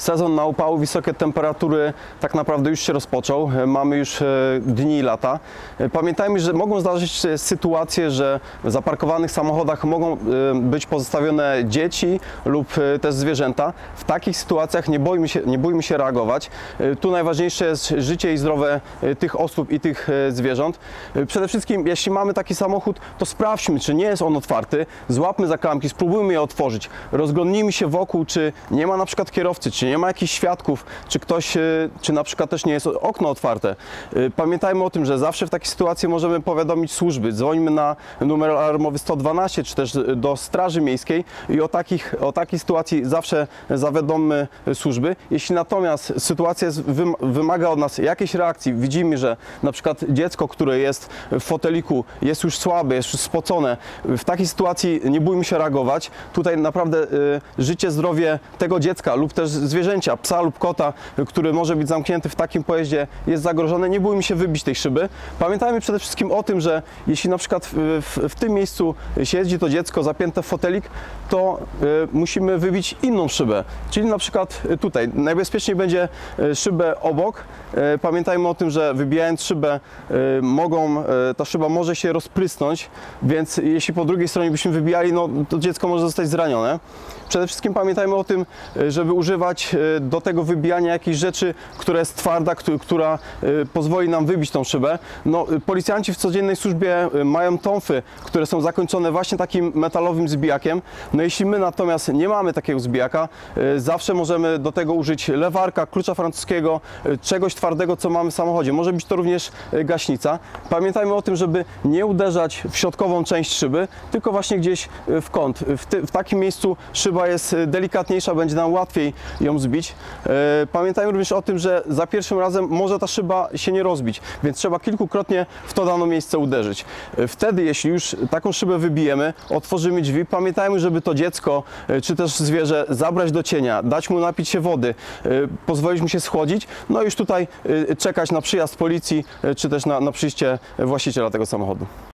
Sezon na upały, wysokie temperatury tak naprawdę już się rozpoczął. Mamy już dni i lata. Pamiętajmy, że mogą zdarzyć się sytuacje, że w zaparkowanych samochodach mogą być pozostawione dzieci lub też zwierzęta. W takich sytuacjach nie bójmy się reagować. Tu najważniejsze jest życie i zdrowie tych osób i tych zwierząt. Przede wszystkim, jeśli mamy taki samochód, to sprawdźmy, czy nie jest on otwarty. Złapmy za klamki, spróbujmy je otworzyć. Rozglądnijmy się wokół, czy nie ma na przykład kierowcy, czy nie ma jakichś świadków, czy na przykład też nie jest okno otwarte. Pamiętajmy o tym, że zawsze w takiej sytuacji możemy powiadomić służby. Dzwońmy na numer alarmowy 112, czy też do Straży Miejskiej i o takiej sytuacji zawsze zawiadommy służby. Jeśli natomiast sytuacja wymaga od nas jakiejś reakcji, widzimy, że na przykład dziecko, które jest w foteliku, jest już słabe, jest już spocone, w takiej sytuacji nie bójmy się reagować. Tutaj naprawdę życie, zdrowie tego dziecka lub też zwierzęcia, psa lub kota, który może być zamknięty w takim pojeździe, jest zagrożone. Nie bójmy się wybić tej szyby. Pamiętajmy przede wszystkim o tym, że jeśli na przykład w tym miejscu siedzi to dziecko zapięte w fotelik, to musimy wybić inną szybę, czyli na przykład tutaj. Najbezpieczniej będzie szybę obok. Pamiętajmy o tym, że wybijając szybę ta szyba może się rozprysnąć, więc jeśli po drugiej stronie byśmy wybijali, no to dziecko może zostać zranione. Przede wszystkim pamiętajmy o tym, żeby używać do tego wybijania jakiejś rzeczy, która jest twarda, która pozwoli nam wybić tą szybę. No, policjanci w codziennej służbie mają tąfy, które są zakończone właśnie takim metalowym zbijakiem. No, jeśli my natomiast nie mamy takiego zbijaka, zawsze możemy do tego użyć lewarka, klucza francuskiego, czegoś twardego, co mamy w samochodzie. Może być to również gaśnica. Pamiętajmy o tym, żeby nie uderzać w środkową część szyby, tylko właśnie gdzieś w kąt. W takim miejscu szyba jest delikatniejsza, będzie nam łatwiej ją zbić. Pamiętajmy również o tym, że za pierwszym razem może ta szyba się nie rozbić, więc trzeba kilkukrotnie w to dane miejsce uderzyć. Wtedy, jeśli już taką szybę wybijemy, otworzymy drzwi, pamiętajmy, żeby to dziecko czy też zwierzę zabrać do cienia, dać mu napić się wody, pozwolić mu się schłodzić, no i już tutaj czekać na przyjazd policji, czy też na przyjście właściciela tego samochodu.